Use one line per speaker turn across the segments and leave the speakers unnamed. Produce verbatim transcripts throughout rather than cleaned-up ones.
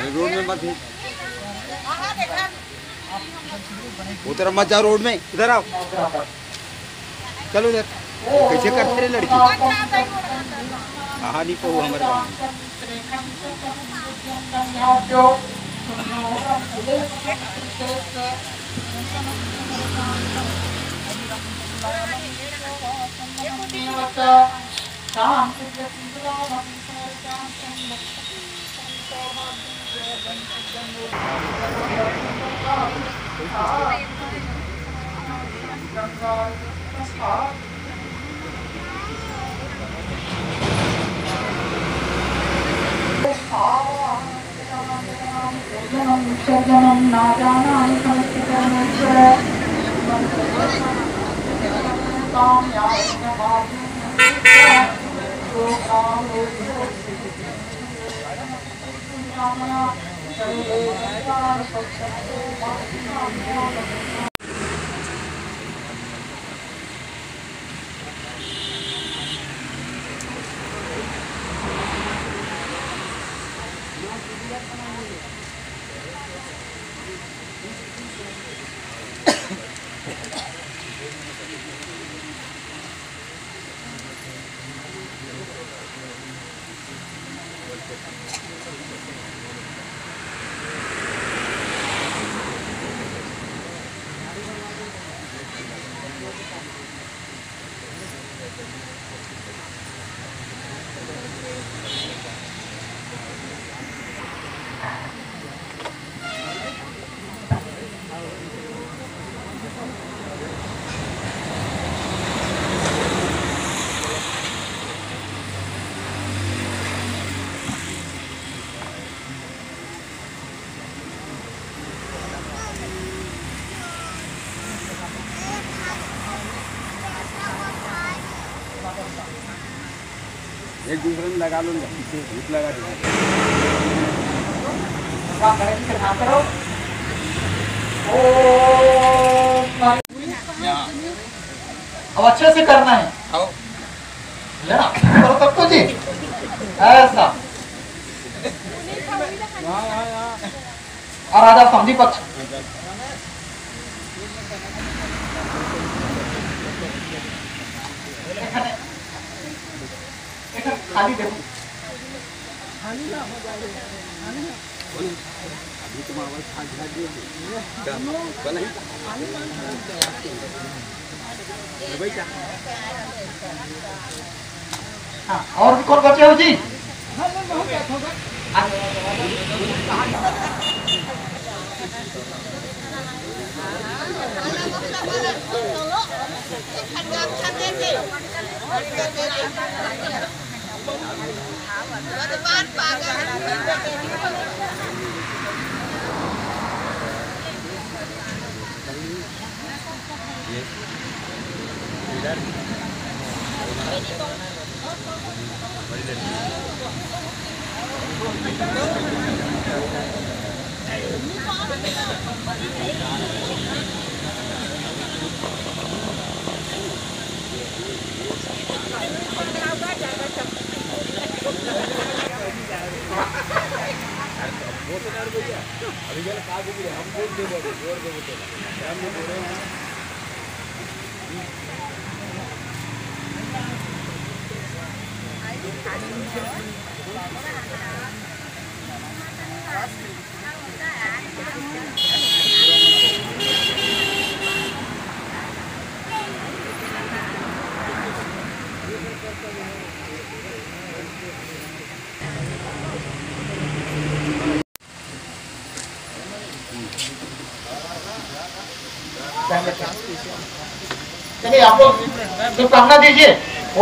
Road में मत उधर मत जाओ, रोड में इधर आओ, चलो इधर। कैसे करते रहे लड़की? हाँ नहीं पाऊ हमारे गाँव
सर्जनम ना जानामि संस्कृतमेश्वर काम यावन्न एक दूसरे में लगा लो, पीछे धूप लगा दो। अब अच्छे से करना है।
आओ
लेना करो तब तो जी ऐसा। और आधा समझी पक्ष खाली देखो, खाली ना हो जाए, खाली ना अभी तुम आवाज खाली खाली बोला ही भाई क्या। हाँ और भी कौन बचे हो जी? हाँ मैं बहुत बैठा होगा। अभी गल का भी हम बोल दे बोल जोर दे बोल हम बोल रहे हैं। चलिए आप लोग शुभकामना दीजिए। ओ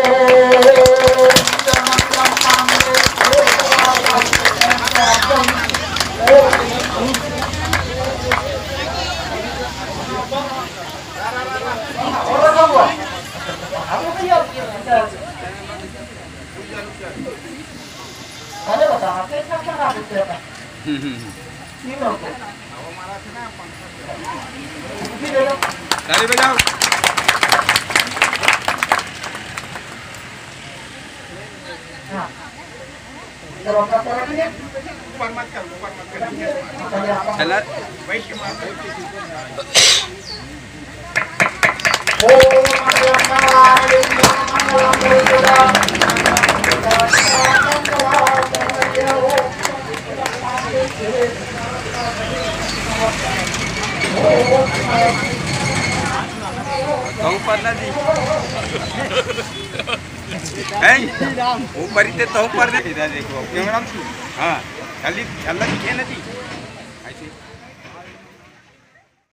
अरे बताना कैसा क्या देते हैं?
ताली बजाओ।
हाँ ऊपर मत कर, ऊपर मत कर।
चला
वैश्य माता
तो ऊपर ना दी ऊपर इतने तो ऊपर इधर देखो क्यों हाँ खाली चल दिखे ना दी